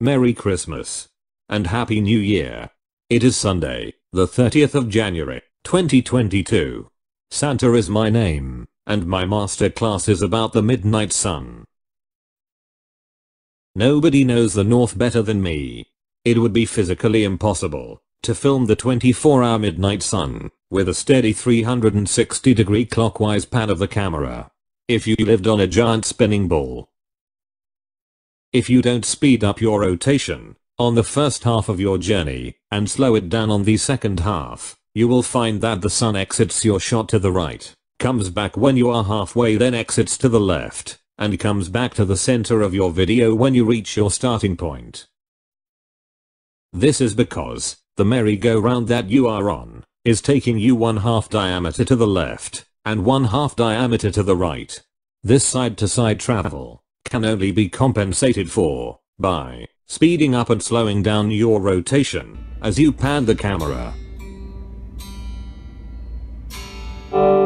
Merry Christmas. And Happy New Year. It is Sunday, the 30th of January, 2022. Santa is my name, and my master class is about the midnight sun. Nobody knows the North better than me. It would be physically impossible to film the 24-hour midnight sun with a steady 360-degree clockwise pan of the camera if you lived on a giant spinning ball. If you don't speed up your rotation on the first half of your journey and slow it down on the second half, you will find that the sun exits your shot to the right, comes back when you are halfway, then exits to the left, and comes back to the center of your video when you reach your starting point. This is because the merry-go-round that you are on is taking you 1/2 diameter to the left and 1/2 diameter to the right. This side-to-side travel can only be compensated for by speeding up and slowing down your rotation as you pan the camera.